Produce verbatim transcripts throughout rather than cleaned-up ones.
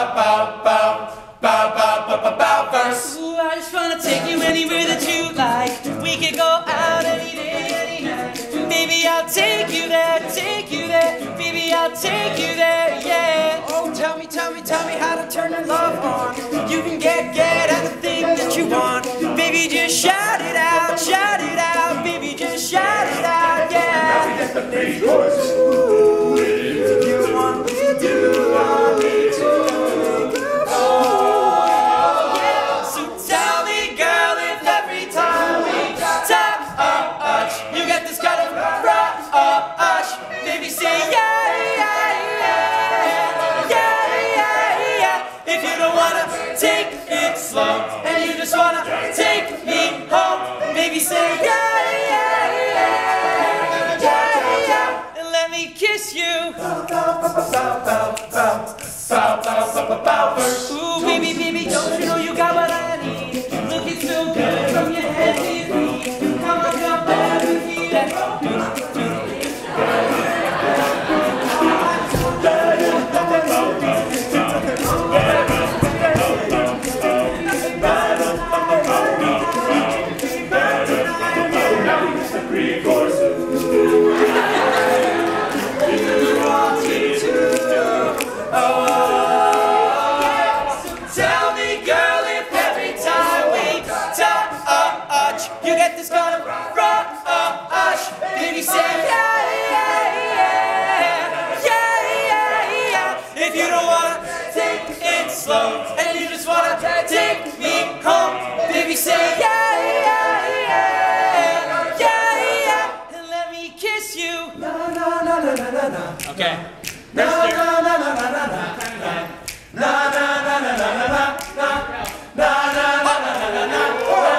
bow, bow, bow, bow, bow, bow, bow, verse. Ooh, I just wanna take you anywhere that you like. We could go out any day, any night. Baby, I'll take you there, take you there. Baby, I'll take you there, yeah. Oh, tell me, tell me, tell me how to turn your love on. You can get, get anything that you want. Baby, just shout it out, shout it out. Baby, just shout it out, yeah. Ooh, you want me to, want me to. Baby, say yeah, yeah, yeah, yeah, yeah, yeah. If you don't wanna take it slow and you just wanna take me home, baby, say yeah, yeah, yeah, yeah, yeah. And let me kiss you. Ooh, baby, baby, don't you know you got what I need? Looking so good from your head to your feet. Come on, come back with me. You get this kind of rush, baby, say yeah, yeah, yeah, yeah, yeah, yeah. If you don't wanna take it slow and you just wanna take me home, baby, say yeah, yeah, yeah, yeah, yeah. And let me kiss you. Na na na na na na na. Okay. Na na na na na na na na. Na na na na na na na. Na na na na na na na.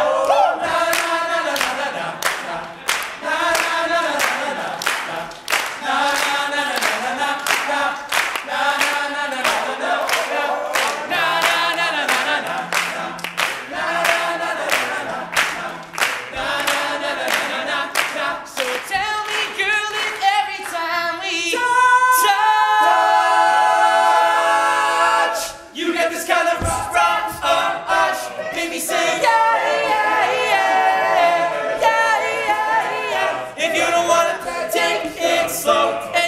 Baby, say yeah, yeah, yeah, yeah, yeah, yeah. If you don't wanna take it slow.